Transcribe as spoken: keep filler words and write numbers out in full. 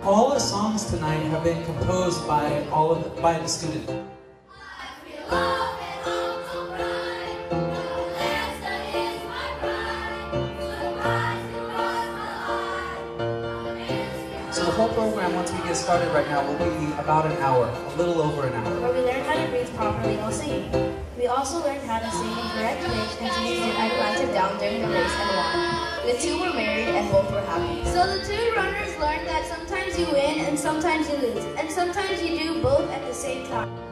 all the songs tonight have been composed by all of the, by the students. So the whole program, once we get started right now, will be about an hour, a little over an hour. Where we learn how to breathe properly while singing. We also learned how to sing in correct pitch and to use the Atlantic down during the race and won. The two were married and both were happy. So the two runners learned that sometimes you win and sometimes you lose, and sometimes you do both at the same time.